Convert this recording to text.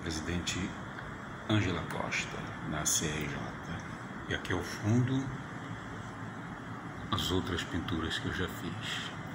Presidente Ângela Costa, na CRJ. E aqui ao fundo, as outras pinturas que eu já fiz.